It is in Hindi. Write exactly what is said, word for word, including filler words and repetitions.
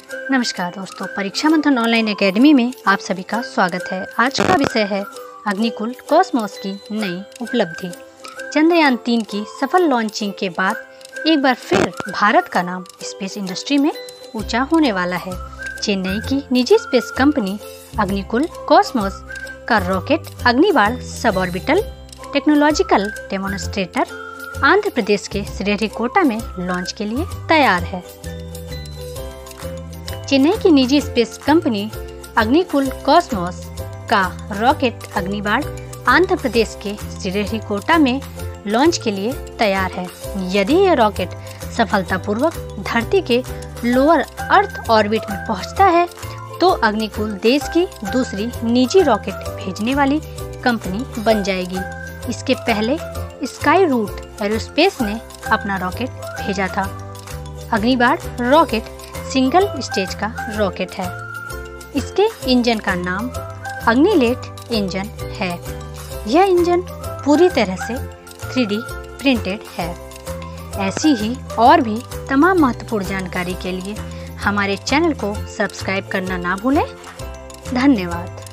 नमस्कार दोस्तों, परीक्षा मंथन ऑनलाइन एकेडमी में आप सभी का स्वागत है। आज का विषय है अग्निकुल कॉस्मोस की नई उपलब्धि। चंद्रयान तीन की सफल लॉन्चिंग के बाद एक बार फिर भारत का नाम स्पेस इंडस्ट्री में ऊंचा होने वाला है। चेन्नई की निजी स्पेस कंपनी अग्निकुल कॉस्मोस का rocket Agnibaan suborbital technological demonstrator Andhra Pradesh के श्रीहरिकोटा में लॉन्च के लिए तैयार है। चेन्नई की निजी स्पेस कंपनी अग्निकुल कॉस्मोस का रॉकेट अग्निबाण आंध्र प्रदेश के श्रीहरिकोटा में लॉन्च के लिए तैयार है। यदि यह रॉकेट सफलतापूर्वक धरती के लोअर अर्थ ऑर्बिट में पहुंचता है तो अग्निकुल देश की दूसरी निजी रॉकेट भेजने वाली कंपनी बन जाएगी। इसके पहले स्काई रूट एरोस्पेस ने अपना रॉकेट भेजा था। अग्निबाण रॉकेट सिंगल स्टेज का रॉकेट है। इसके इंजन का नाम अग्निलेट इंजन है। यह इंजन पूरी तरह से थ्री डी प्रिंटेड है। ऐसी ही और भी तमाम महत्वपूर्ण जानकारी के लिए हमारे चैनल को सब्सक्राइब करना ना भूलें। धन्यवाद।